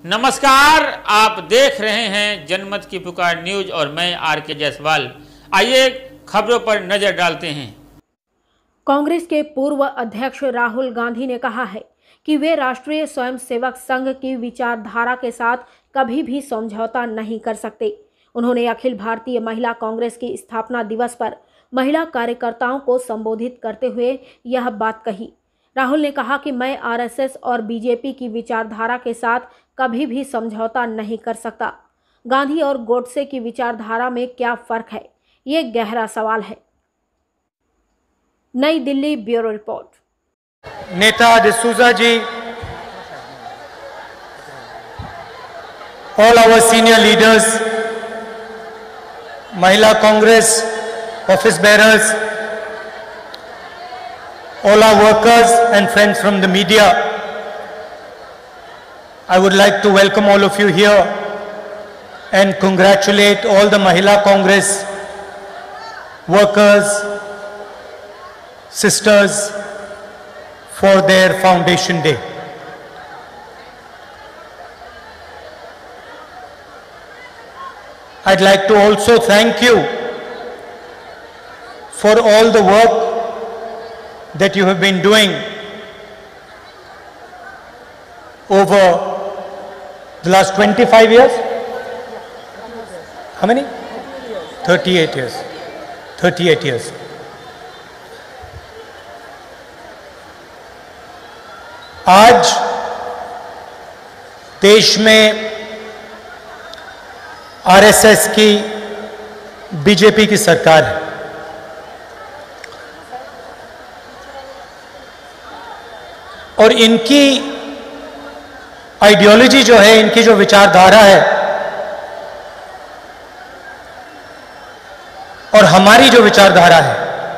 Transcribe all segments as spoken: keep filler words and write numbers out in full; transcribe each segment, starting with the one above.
नमस्कार, आप देख रहे हैं जनमत की पुकार न्यूज और मैं आर के जायसवाल। आइए खबरों पर नजर डालते हैं। कांग्रेस के पूर्व अध्यक्ष राहुल गांधी ने कहा है कि वे राष्ट्रीय स्वयंसेवक संघ की विचारधारा के साथ कभी भी समझौता नहीं कर सकते। उन्होंने अखिल भारतीय महिला कांग्रेस की स्थापना दिवस पर महिला कार्यकर्ताओं को संबोधित करते हुए यह बात कही। राहुल ने कहा कि मैं आरएसएस और बीजेपी की विचारधारा के साथ कभी भी समझौता नहीं कर सकता। गांधी और गोडसे की विचारधारा में क्या फर्क है, ये गहरा सवाल है। नई दिल्ली ब्यूरो रिपोर्ट। नेता डिसूजा जी, all our senior leaders, Mahila Congress, office bearers, all our workers and friends from the media, I would like to welcome all of you here and congratulate all the Mahila Congress workers, sisters for their foundation day. I'd like to also thank you for all the work that you have been doing over the last twenty-five years. How many? thirty-eight years. thirty-eight years. आज देश में RSS की, BJP की सरकार है और इनकी ideology जो है, इनकी जो विचारधारा है और हमारी जो विचारधारा है,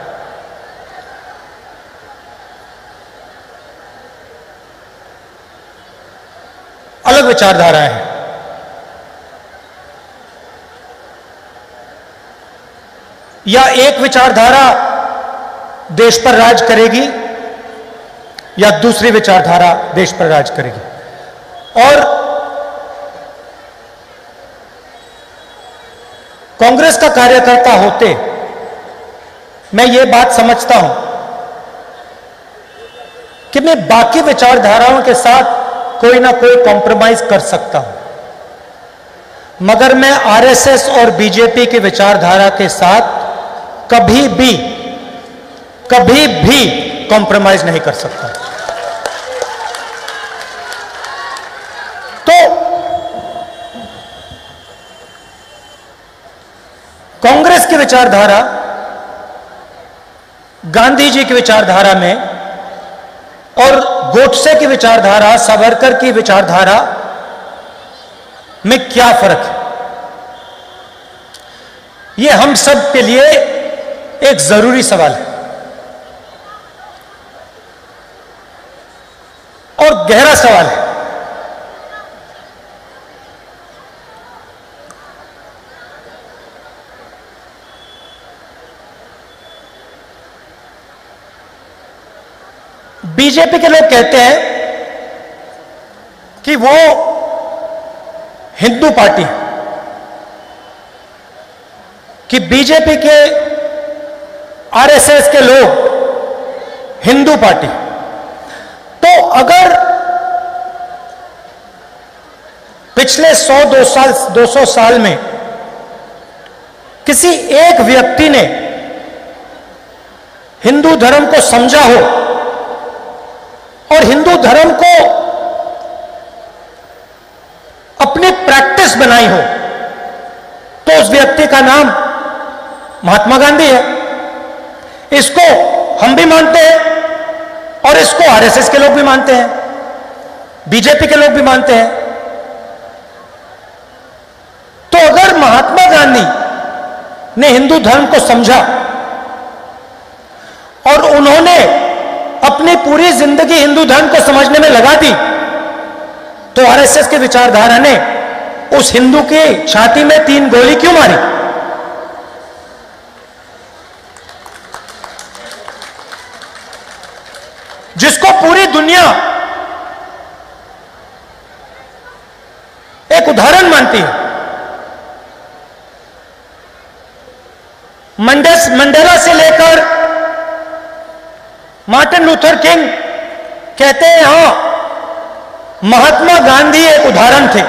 अलग विचारधारा है। या एक विचारधारा देश पर राज करेगी या दूसरी विचारधारा देश पर राज करेगी। और कांग्रेस का कार्यकर्ता होते मैं ये बात समझता हूं कि मैं बाकी विचारधाराओं के साथ कोई ना कोई कॉम्प्रोमाइज कर सकता हूं, मगर मैं आरएसएस और बीजेपी की विचारधारा के साथ कभी भी कभी भी कॉम्प्रोमाइज नहीं कर सकता। तो कांग्रेस की विचारधारा, गांधी जी की विचारधारा में और गोडसे की विचारधारा, सावरकर की विचारधारा में क्या फर्क है, यह हम सब के लिए एक जरूरी सवाल है और गहरा सवाल है। बीजेपी के लोग कहते हैं कि वो हिंदू पार्टी है, कि बीजेपी के आरएसएस के लोग हिंदू पार्टी। तो अगर पिछले सौ दो साल दो सौ साल में किसी एक व्यक्ति ने हिंदू धर्म को समझा हो और हिंदू धर्म को अपनी प्रैक्टिस बनाई हो, तो उस व्यक्ति का नाम महात्मा गांधी है। इसको हम भी मानते हैं और इसको आरएसएस के लोग भी मानते हैं, बीजेपी के लोग भी मानते हैं। तो अगर महात्मा गांधी ने हिंदू धर्म को समझा और उन्होंने अपनी पूरी जिंदगी हिंदू धर्म को समझने में लगा दी, तो आरएसएस की विचारधारा ने उस हिंदू की छाती में तीन गोली क्यों मारी? जिसको पूरी दुनिया उदाहरण मानती है। मंडेस मंडेला से लेकर मार्टिन लूथर किंग कहते हैं हां महात्मा गांधी एक उदाहरण थे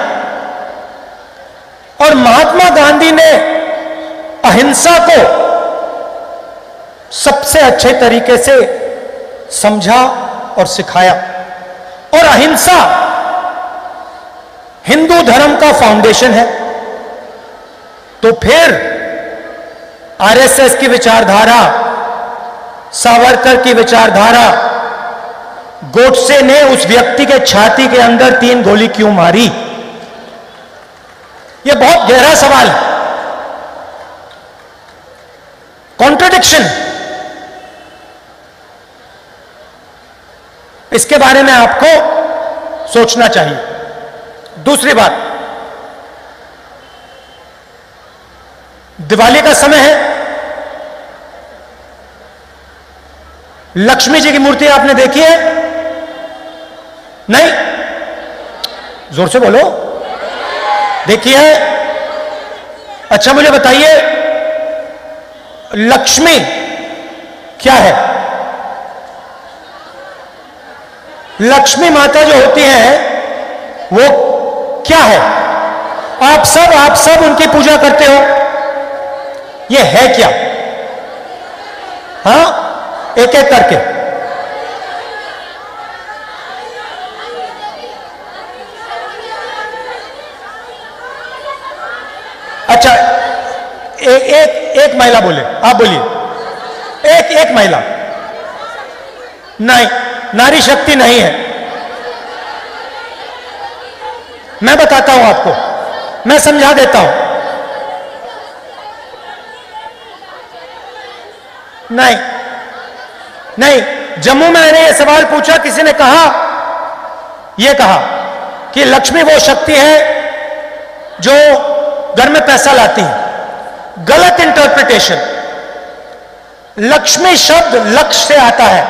और महात्मा गांधी ने अहिंसा को सबसे अच्छे तरीके से समझा और सिखाया और अहिंसा हिंदू धर्म का फाउंडेशन है। तो फिर आरएसएस की विचारधारा, सावरकर की विचारधारा, गोडसे ने उस व्यक्ति के छाती के अंदर तीन गोली क्यों मारी? यह बहुत गहरा सवाल है। कॉन्ट्रडिक्शन, इसके बारे में आपको सोचना चाहिए। दूसरी बात, दिवाली का समय है, लक्ष्मी जी की मूर्ति आपने देखी है? नहीं? जोर से बोलो। देखी है? अच्छा मुझे बताइए, लक्ष्मी क्या है? लक्ष्मी माता जो होती है वो क्या है? आप सब आप सब उनकी पूजा करते हो, ये है क्या? हाँ, एक एक करके। अच्छा, ए, एक एक महिला बोले, आप बोलिए। एक एक महिला। नहीं, नारी शक्ति नहीं है। मैं बताता हूं आपको, मैं समझा देता हूं। नहीं नहीं, जम्मू में मैंने यह सवाल पूछा, किसी ने कहा, यह कहा कि लक्ष्मी वो शक्ति है जो घर में पैसा लाती है। गलत इंटरप्रिटेशन। लक्ष्मी शब्द लक्ष्य से आता है।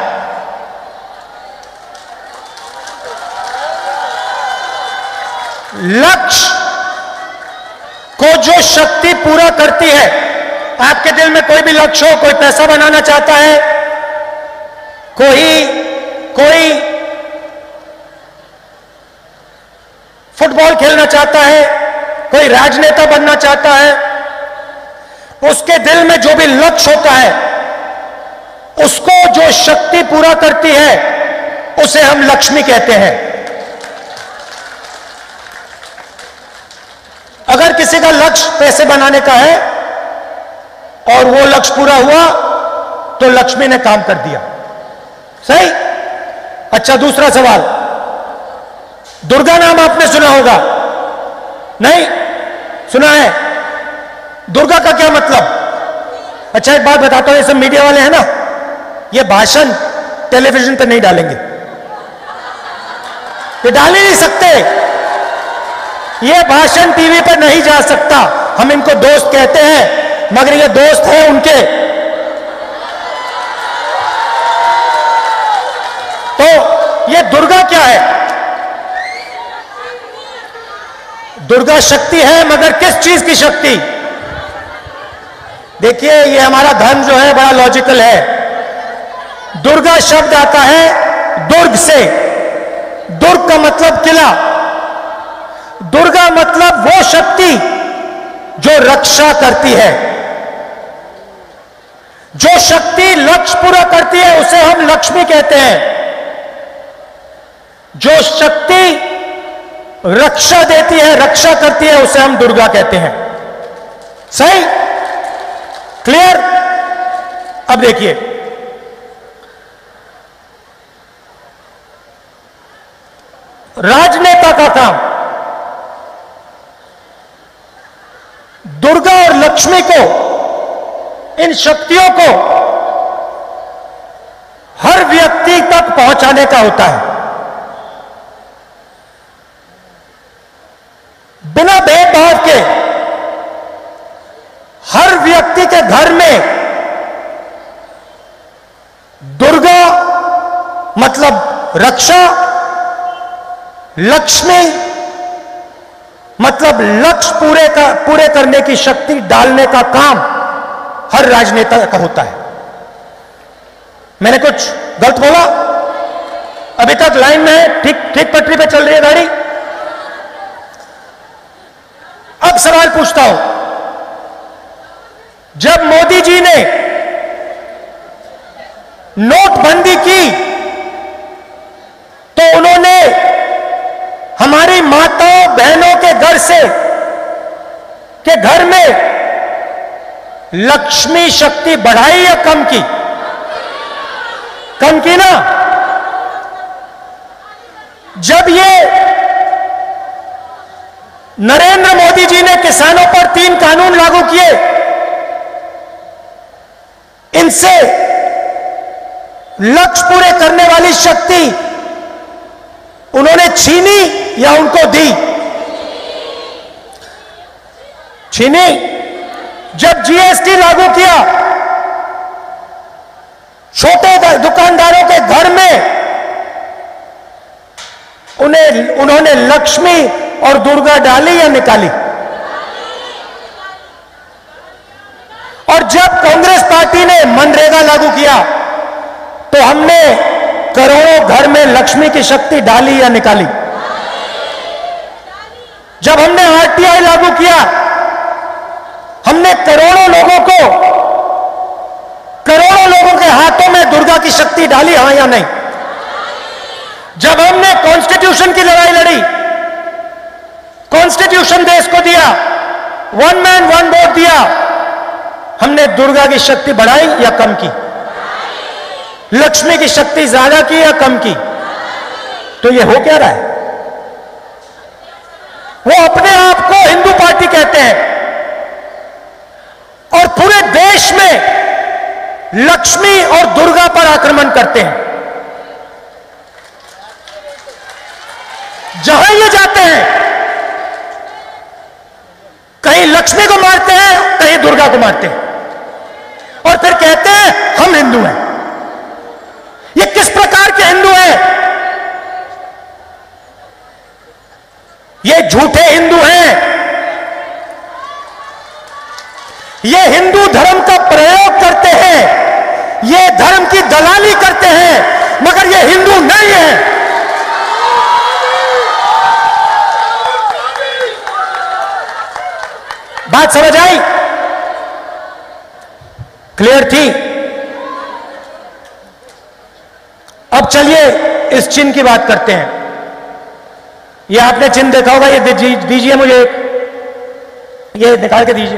लक्ष्य को जो शक्ति पूरा करती है, आपके दिल में कोई भी लक्ष्य हो, कोई पैसा बनाना चाहता है, कोई कोई फुटबॉल खेलना चाहता है, कोई राजनेता बनना चाहता है, उसके दिल में जो भी लक्ष्य होता है, उसको जो शक्ति पूरा करती है, उसे हम लक्ष्मी कहते हैं। अगर किसी का लक्ष्य पैसे बनाने का है और वो लक्ष्य पूरा हुआ तो लक्ष्मी ने काम कर दिया। सही? अच्छा, दूसरा सवाल, दुर्गा नाम आपने सुना होगा? नहीं सुना है? दुर्गा का क्या मतलब? अच्छा, एक बात बताता हूं, ये सब मीडिया वाले हैं ना, ये भाषण टेलीविजन पर नहीं डालेंगे, ये डाल ही नहीं सकते। ये भाषण टीवी पर नहीं जा सकता। हम इनको दोस्त कहते हैं, मगर ये दोस्त हैं उनके। तो ये दुर्गा क्या है? दुर्गा शक्ति है, मगर किस चीज की शक्ति? देखिए, ये हमारा धर्म जो है बड़ा लॉजिकल है। दुर्गा शब्द आता है दुर्ग से। दुर्ग का मतलब किला। दुर्गा मतलब वो शक्ति जो रक्षा करती है। जो शक्ति लक्ष्य पूरा करती है उसे हम लक्ष्मी कहते हैं। जो शक्ति रक्षा देती है, रक्षा करती है, उसे हम दुर्गा कहते हैं। सही? क्लियर? अब देखिए, राजनेता का काम दुर्गा और लक्ष्मी को, इन शक्तियों को हर व्यक्ति तक पहुंचाने का होता है। बिना भेदभाव के हर व्यक्ति के घर में दुर्गा मतलब रक्षा, लक्ष्मी मतलब लक्ष्य पूरे का पूरे करने की शक्ति डालने का काम हर राजनेता का होता है। मैंने कुछ गलत बोला? अभी तक लाइन में है, ठीक ठीक पटरी पे चल रही है गाड़ी। अब सवाल पूछता हूं, जब मोदी जी ने नोटबंदी की तो उन्होंने हमारी माताओं बहनों के घर से के घर में लक्ष्मी शक्ति बढ़ाई या कम की? कम की ना। जब ये नरेंद्र मोदी जी ने किसानों पर तीन कानून लागू किए, इनसे लक्ष्य पूरे करने वाली शक्ति उन्होंने छीनी या उनको दी? छीनी। जब जीएसटी लागू किया, छोटे दुकानदारों के घर में उन्हें उन्होंने लक्ष्मी और दुर्गा डाली या निकाली? और जब कांग्रेस पार्टी ने मनरेगा लागू किया तो हमने करोड़ों घर में लक्ष्मी की शक्ति डाली या निकाली? जब हमने आरटीआई लागू किया, हमने करोड़ों लोगों को करोड़ों लोगों के हाथों में दुर्गा की शक्ति डाली, हां या नहीं? जब हमने कॉन्स्टिट्यूशन की लड़ाई लड़ी, कॉन्स्टिट्यूशन देश को दिया, वन मैन वन वोट दिया, हमने दुर्गा की शक्ति बढ़ाई या कम की? लक्ष्मी की शक्ति ज्यादा की या कम की? तो ये हो क्या रहा है? वो अपने आप को हिंदू पार्टी कहते हैं और पूरे देश में लक्ष्मी और दुर्गा पर आक्रमण करते हैं। जहां ये जाते हैं, कहीं लक्ष्मी को मारते हैं, कहीं दुर्गा को मारते हैं और फिर कहते हैं हम हिंदू हैं। ये किस प्रकार के हिंदू हैं? ये झूठे हिंदू हैं। ये हिंदू धर्म का प्रयोग करते हैं, ये धर्म की दलाली करते हैं, मगर ये हिंदू नहीं है। बात समझ आई? क्लियर थी? अब चलिए इस चिन्ह की बात करते हैं। ये आपने चिन्ह देखा होगा, ये दीजिए मुझे, ये निकाल के दीजिए।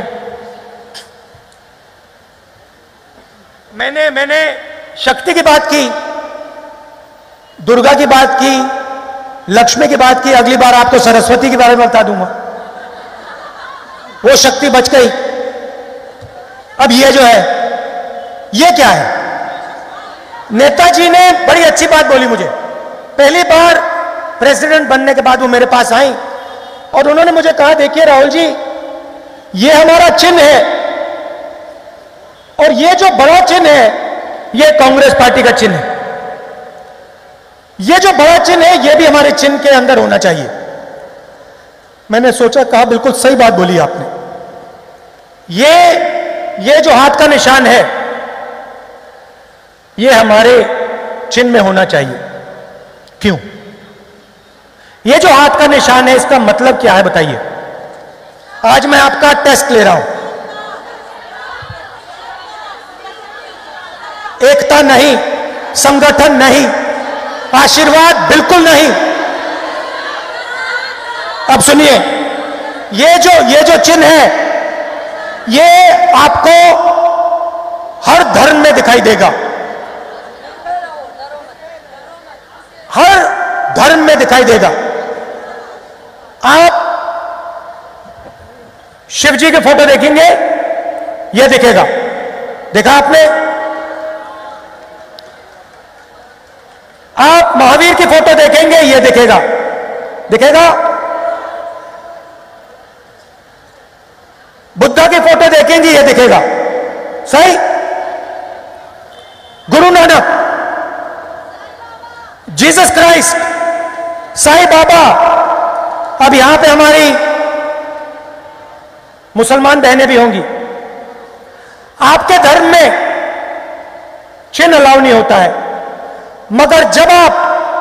मैंने मैंने शक्ति की बात की, दुर्गा की बात की, लक्ष्मी की बात की। अगली बार आपको सरस्वती के बारे में बता दूंगा, वो शक्ति बच गई। अब ये जो है, ये क्या है? नेताजी ने बड़ी अच्छी बात बोली मुझे। पहली बार प्रेसिडेंट बनने के बाद वो मेरे पास आई और उन्होंने मुझे कहा, देखिए राहुल जी, ये हमारा चिन्ह है और ये जो बड़ा चिन्ह है, ये कांग्रेस पार्टी का चिन्ह है। ये जो बड़ा चिन्ह है, ये भी हमारे चिन्ह के अंदर होना चाहिए। मैंने सोचा, कहा बिल्कुल सही बात बोली आपने। ये ये जो हाथ का निशान है, ये हमारे चिन्ह में होना चाहिए। क्यों? ये जो हाथ का निशान है, इसका मतलब क्या है बताइए? आज मैं आपका टेस्ट ले रहा हूं। एकता नहीं, संगठन नहीं, आशीर्वाद बिल्कुल नहीं। अब सुनिए, ये जो ये जो चिन्ह है, ये आपको हर धर्म में दिखाई देगा, हर धर्म में दिखाई देगा। आप शिव जी के फोटो देखेंगे, यह दिखेगा। देखा आपने? आप महावीर की फोटो देखेंगे, यह दिखेगा। दिखेगा? बुद्धा की फोटो देखेंगे, यह दिखेगा। सही? Guru Nanak, Jesus Christ, Sai Baba. अब यहां पे हमारी मुसलमान बहनें भी होंगी। आपके धर्म में चिन्ह अलाउ नहीं होता है, मगर जब आप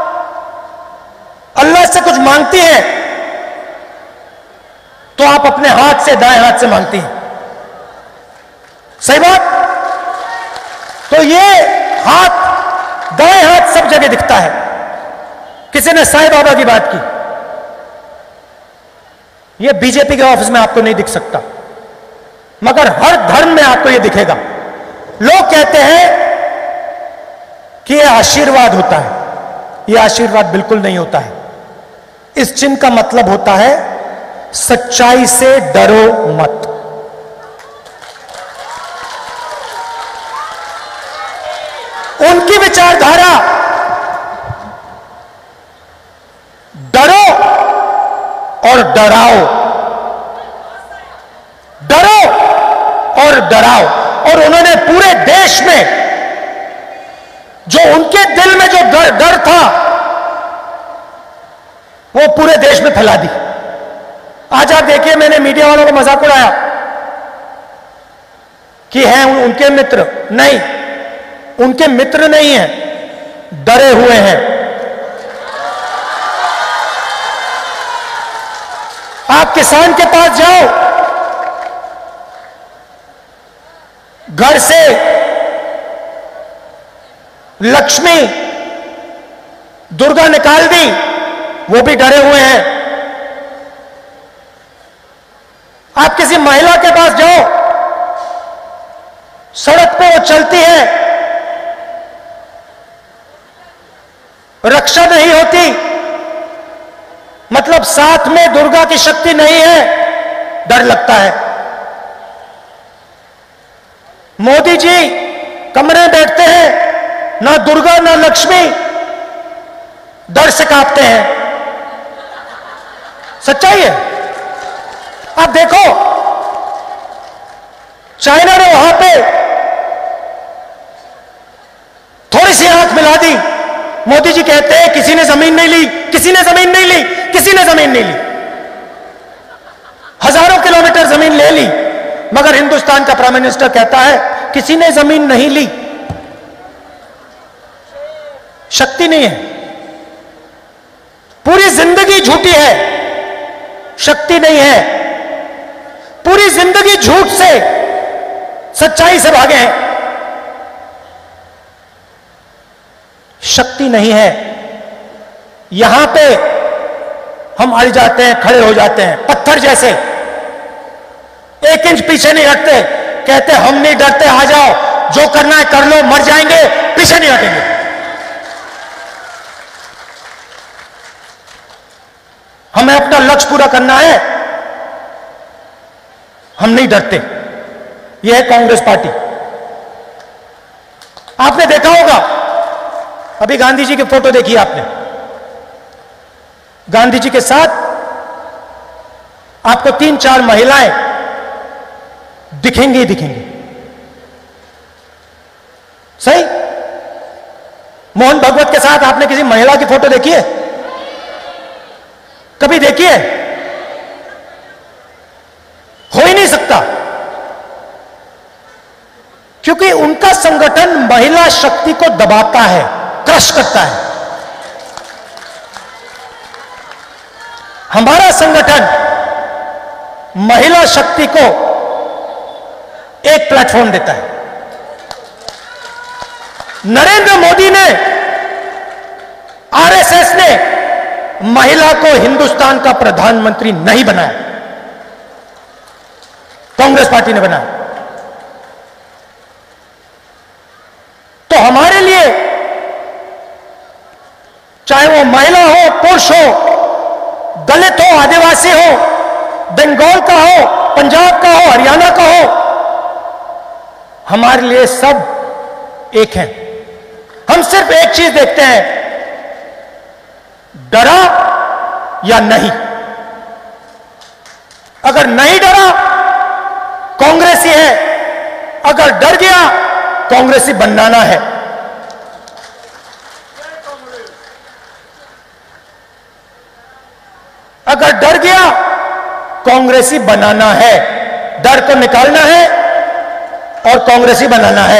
अल्लाह से कुछ मांगती हैं तो आप अपने हाथ से, दाएं हाथ से मांगती हैं। सही बात? तो ये हाथ, दाएं हाथ सब जगह दिखता है। किसी ने साईं बाबा की बात की, ये बीजेपी के ऑफिस में आपको नहीं दिख सकता, मगर हर धर्म में आपको ये दिखेगा। लोग कहते हैं कि ये आशीर्वाद होता है, ये आशीर्वाद बिल्कुल नहीं होता है। इस चिन्ह का मतलब होता है सच्चाई से डरो मत। उनकी विचारधारा डरो और डराओ, डरो और डराओ, और उन्होंने पूरे देश में जो उनके दिल में जो डर, डर था वो पूरे देश में फैला दी। आज आप देखिए, मैंने मीडिया वालों को मजाक उड़ाया कि हैं उन, उनके मित्र, नहीं, उनके मित्र नहीं हैं, डरे हुए हैं। आप किसान के पास जाओ, घर से लक्ष्मी दुर्गा निकाल दी, वो भी डरे हुए हैं। आप किसी महिला के पास जाओ, सड़क पे वो चलती है, रक्षा नहीं होती, मतलब साथ में दुर्गा की शक्ति नहीं है, डर लगता है। मोदी जी कमरे में बैठते हैं, ना दुर्गा ना लक्ष्मी, डर से कांपते हैं। सच्चाई है। आप देखो, चाइना ने वहां पे थोड़ी सी आंख मिला दी, मोदी जी कहते हैं किसी ने जमीन नहीं ली, किसी ने जमीन नहीं ली, किसी ने जमीन नहीं ली। हजारों किलोमीटर जमीन ले ली, मगर हिंदुस्तान का प्राइम मिनिस्टर कहता है किसी ने जमीन नहीं ली। शक्ति नहीं है, पूरी जिंदगी झूठी है, शक्ति नहीं है, पूरी जिंदगी झूठ से, सच्चाई से भागे हैं, शक्ति नहीं है। यहां पे हम अड़ जाते हैं, खड़े हो जाते हैं पत्थर जैसे, एक इंच पीछे नहीं हटते, कहते हम नहीं डरते, आ जाओ, जो करना है कर लो, मर जाएंगे, पीछे नहीं हटेंगे। हमें अपना लक्ष्य पूरा करना है, हम नहीं डरते। यह है कांग्रेस पार्टी। आपने देखा होगा, अभी गांधी जी की फोटो देखी आपने, गांधी जी के साथ आपको तीन चार महिलाएं दिखेंगी ही दिखेंगी। सही? मोहन भगवत के साथ आपने किसी महिला की फोटो देखी है? कभी देखी है? हो ही नहीं सकता, क्योंकि उनका संगठन महिला शक्ति को दबाता है, क्रश करता है। हमारा संगठन महिला शक्ति को एक प्लेटफॉर्म देता है। नरेंद्र मोदी ने, आरएसएस ने महिला को हिंदुस्तान का प्रधानमंत्री नहीं बनाया, कांग्रेस पार्टी ने बनाया। तो हमारे लिए चाहे वो महिला हो, पुरुष हो, दलित हो, आदिवासी हो, बंगाल का हो, पंजाब का हो, हरियाणा का हो, हमारे लिए सब एक हैं। हम सिर्फ एक चीज देखते हैं, डरा या नहीं। अगर नहीं डरा, कांग्रेसी है, अगर डर गया, कांग्रेसी बनाना है। अगर डर गया, कांग्रेसी बनाना है। डर को निकालना है और कांग्रेसी बनाना है।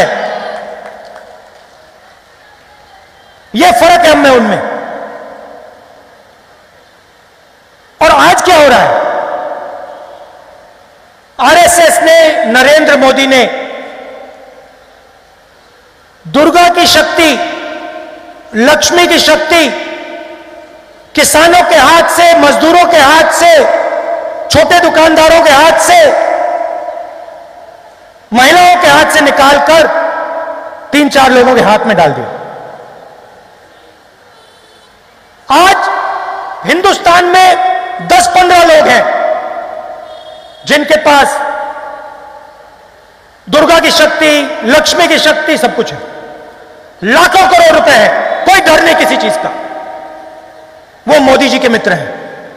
यह फर्क है हम में उनमें। और आज क्या हो रहा है? आरएसएस ने, नरेंद्र मोदी ने दुर्गा की शक्ति, लक्ष्मी की शक्ति किसानों के हाथ से, मजदूरों के हाथ से, छोटे दुकानदारों के हाथ से, महिलाओं के हाथ से निकालकर तीन चार लोगों के हाथ में डाल दिया। आज हिंदुस्तान में दस पंद्रह लोग हैं जिनके पास दुर्गा की शक्ति, लक्ष्मी की शक्ति, सब कुछ है। लाखों करोड़ रुपए है, कोई डर नहीं किसी चीज का। वो मोदी जी के मित्र हैं,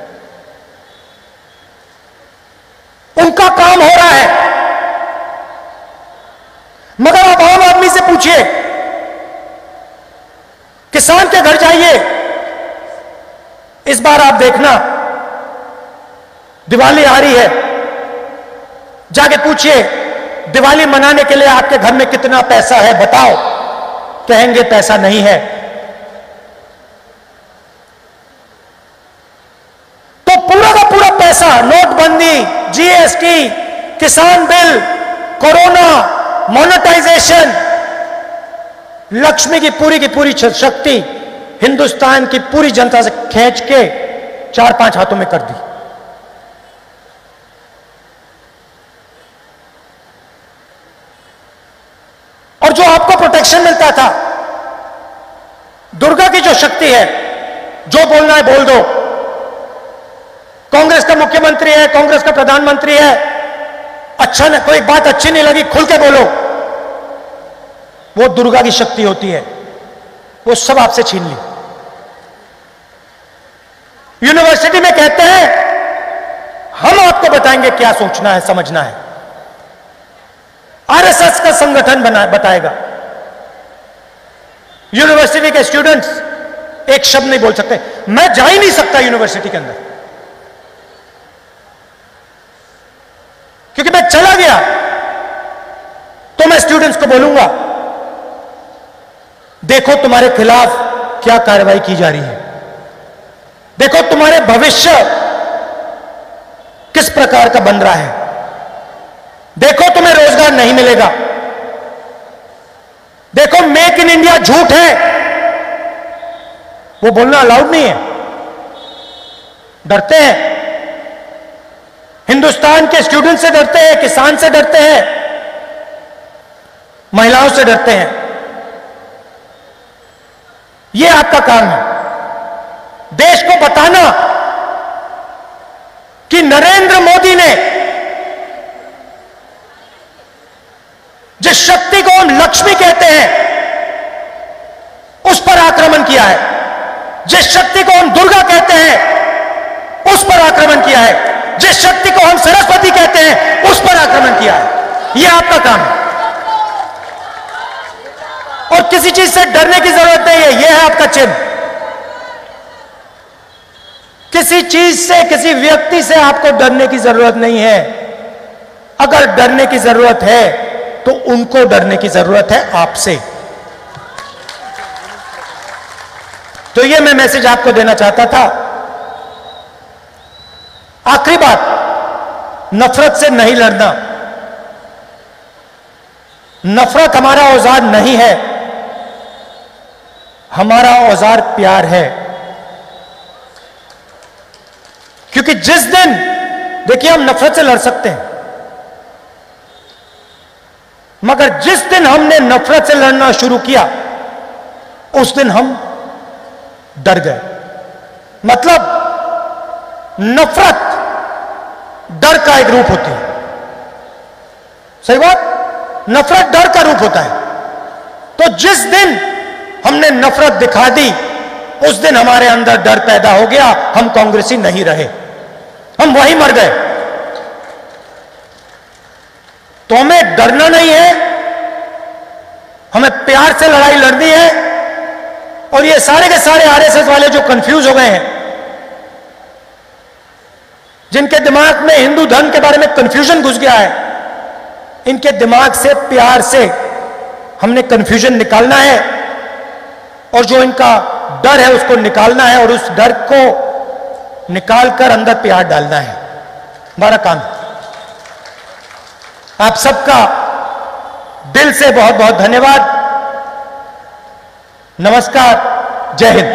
उनका काम हो रहा है। मगर आप आम आदमी से पूछिए, किसान के घर जाइए, इस बार आप देखना दिवाली आ रही है, जाके पूछिए दिवाली मनाने के लिए आपके घर में कितना पैसा है, बताओ। कहेंगे पैसा नहीं है। तो पूरा का पूरा पैसा, नोटबंदी, जीएसटी, किसान बिल, कोरोना, मोनेटाइजेशन, लक्ष्मी की पूरी की पूरी शक्ति हिंदुस्तान की पूरी जनता से खींच के चार पांच हाथों में कर दी। और जो आपको प्रोटेक्शन मिलता था, दुर्गा की जो शक्ति है, जो बोलना है बोल दो, कांग्रेस का मुख्यमंत्री है, कांग्रेस का प्रधानमंत्री है, अच्छा न, कोई बात अच्छी नहीं लगी खुल के बोलो, वो दुर्गा की शक्ति होती है, वो सब आपसे छीन ली। यूनिवर्सिटी में कहते हैं हम आपको बताएंगे क्या सोचना है, समझना है। आरएसएस का संगठन बना बताएगा। यूनिवर्सिटी के स्टूडेंट्स एक शब्द नहीं बोल सकते। मैं जा ही नहीं सकता यूनिवर्सिटी के अंदर, क्योंकि मैं चला गया तो मैं स्टूडेंट्स को बोलूंगा, देखो तुम्हारे खिलाफ क्या कार्रवाई की जा रही है, देखो तुम्हारे भविष्य किस प्रकार का बन रहा है, देखो तुम्हें रोजगार नहीं मिलेगा, देखो मेक इन इंडिया झूठ है। वो बोलना अलाउड नहीं है, डरते हैं। हिंदुस्तान के स्टूडेंट से डरते हैं, किसान से डरते हैं, महिलाओं से डरते हैं। यह आपका काम है, देश को बताना कि नरेंद्र मोदी ने जिस शक्ति को हम लक्ष्मी कहते हैं उस पर आक्रमण किया है, जिस शक्ति को हम दुर्गा कहते हैं उस पर आक्रमण किया है, जिस शक्ति को हम सरस्वती कहते हैं उस पर आक्रमण किया है। यह आपका काम है और किसी चीज से डरने की जरूरत नहीं है। यह है आपका चिन्ह। किसी चीज से, किसी व्यक्ति से आपको डरने की जरूरत नहीं है। अगर डरने की जरूरत है तो उनको डरने की जरूरत है, आपसे। तो यह मैं मैसेज आपको देना चाहता था। आखिरी बात, नफरत से नहीं लड़ना। नफरत हमारा औजार नहीं है, हमारा औजार प्यार है। क्योंकि जिस दिन, देखिए हम नफरत से लड़ सकते हैं, मगर जिस दिन हमने नफरत से लड़ना शुरू किया उस दिन हम डर गए। मतलब नफरत डर का एक रूप होती है। सही बात, नफरत डर का रूप होता है। तो जिस दिन हमने नफरत दिखा दी उस दिन हमारे अंदर डर पैदा हो गया, हम कांग्रेसी नहीं रहे, हम वहीं मर गए। तो हमें डरना नहीं है, हमें प्यार से लड़ाई लड़नी है। और ये सारे के सारे आरएसएस वाले जो कंफ्यूज हो गए हैं, जिनके दिमाग में हिंदू धर्म के बारे में कंफ्यूजन घुस गया है, इनके दिमाग से प्यार से हमने कंफ्यूजन निकालना है और जो इनका डर है उसको निकालना है और उस डर को निकालकर अंदर प्यार डालना है। हमारा काम। आप सबका दिल से बहुत बहुत धन्यवाद। नमस्कार, जय हिंद।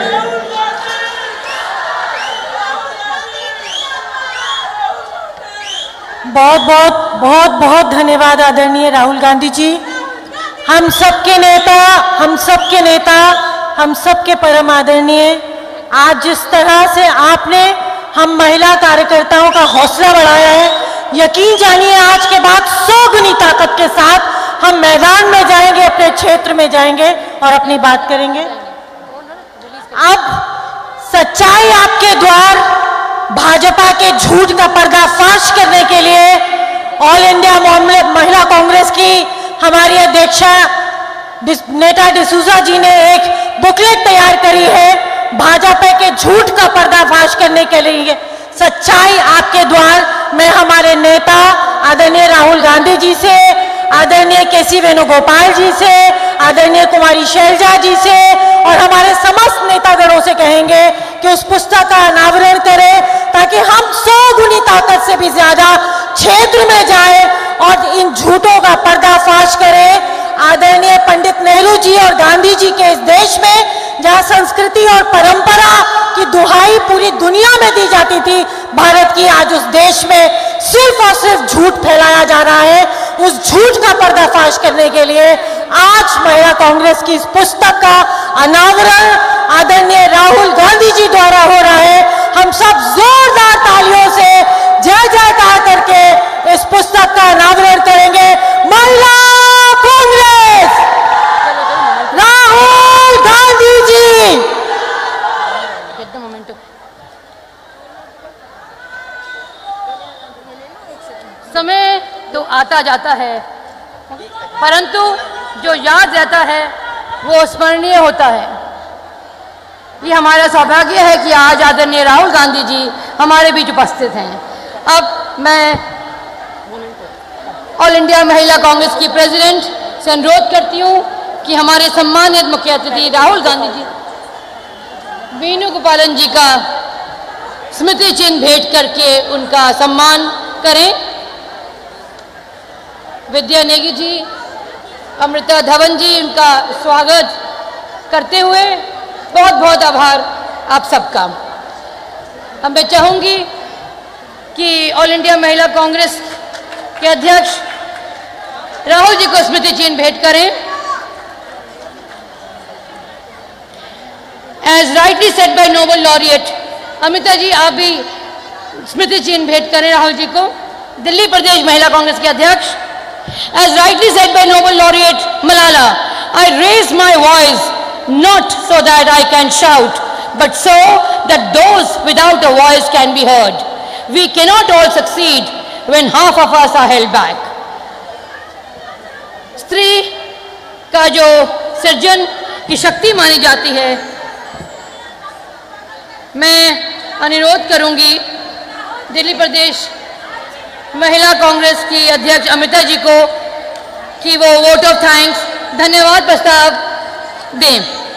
बहुत बहुत बहुत बहुत धन्यवाद आदरणीय राहुल गांधी जी, हम सबके नेता, हम सबके नेता, हम सबके परम आदरणीय। आज जिस तरह से आपने हम महिला कार्यकर्ताओं का हौसला बढ़ाया है, यकीन जानिए आज के बाद सौ गुनी ताकत के साथ हम मैदान में जाएंगे, अपने क्षेत्र में जाएंगे और अपनी बात करेंगे। अब सच्चाई आपके द्वार, भाजपा के झूठ का पर्दाफाश करने के लिए ऑल इंडिया महिला कांग्रेस की हमारी अध्यक्षा नेता डिसूजा जी ने एक बुकलेट तैयार करी है भाजपा के झूठ का पर्दाफाश करने के लिए। सच्चाई आपके द्वार में हमारे नेता आदरणीय राहुल गांधी जी से, आदरणीय के सी वेणुगोपाल जी से, आदरणीय कुमारी शैलजा जी से और हमारे समस्त नेतागणों से कहेंगे कि उस पुस्तक का अनावरण करें ताकि हम सौ गुनी ताकत से भी ज्यादा क्षेत्र में जाए और इन झूठों का पर्दाफाश करें। आदरणीय पंडित नेहरू जी और गांधी जी के इस देश में जहां संस्कृति और परंपरा की दुहाई पूरी दुनिया में दी जाती थी भारत की, आज उस देश में सिर्फ और सिर्फ झूठ फैलाया जा रहा है। उस झूठ का पर्दाफाश करने के लिए आज महिला कांग्रेस की इस पुस्तक का अनावरण आदरणीय राहुल गांधी जी द्वारा हो रहा है। हम सब जोरदार तालियों से जय जयकार करके इस पुस्तक का अनावरण करेंगे। महिला कांग्रेस, राहुल गांधी जी। समय तो आता जाता है, परंतु जो याद रहता है वो स्मरणीय होता है। ये हमारा सौभाग्य है कि आज आदरणीय राहुल गांधी जी हमारे बीच उपस्थित हैं। अब मैं ऑल इंडिया महिला कांग्रेस की प्रेसिडेंट से अनुरोध करती हूँ कि हमारे सम्मानित मुख्य अतिथि राहुल गांधी जी वेणुगोपालन जी का स्मृति चिन्ह भेंट करके उनका सम्मान करें। विद्या नेगी जी, अमृता धवन जी उनका स्वागत करते हुए बहुत बहुत आभार आप सबका। अब मैं चाहूँगी कि ऑल इंडिया महिला कांग्रेस के अध्यक्ष राहुल जी को स्मृति चिन्ह भेंट करें। As rightly said by Nobel laureate, Amita ji आप भी स्मृति चिन्ह भेंट करें राहुल जी को। दिल्ली प्रदेश महिला कांग्रेस के अध्यक्ष, as rightly said by Nobel laureate Malala, I raise my voice not so that I can shout, but so that those without a voice can be heard. We cannot all succeed when half of us are held back. स्त्री का जो सृजन की शक्ति मानी जाती है, मैं अनुरोध करूंगी दिल्ली प्रदेश महिला कांग्रेस की अध्यक्ष अमिता जी को कि वो वोट ऑफ थैंक्स, धन्यवाद प्रस्ताव दें।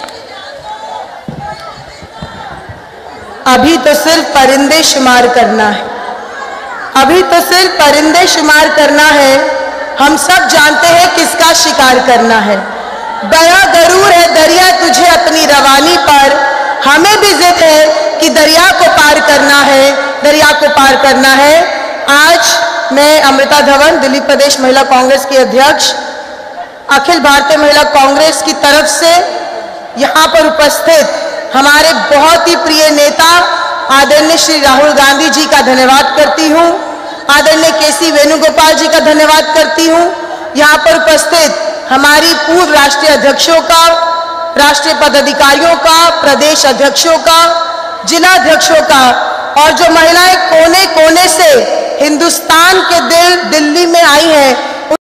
अभी तो सिर्फ परिंदे शुमार करना है, अभी तो सिर्फ परिंदे शुमार करना है। हम सब जानते हैं किसका शिकार करना है। बड़ा गरूर है दरिया तुझे अपनी रवानी पर, हमें भी जिद है कि दरिया को पार करना है, दरिया को पार करना है। आज मैं अमृता धवन, दिल्ली प्रदेश महिला कांग्रेस की अध्यक्ष, अखिल भारतीय महिला कांग्रेस की तरफ से यहाँ पर उपस्थित हमारे बहुत ही प्रिय नेता आदरणीय श्री राहुल गांधी जी का धन्यवाद करती हूँ, आदरणीय के सी वेणुगोपाल जी का धन्यवाद करती हूँ। यहाँ पर उपस्थित हमारी पूर्व राष्ट्रीय अध्यक्षों का, राष्ट्रीय पदाधिकारियों का, प्रदेश अध्यक्षों का, जिला अध्यक्षों का और जो महिलाएं कोने कोने से हिंदुस्तान के दिल दिल्ली में आई हैं,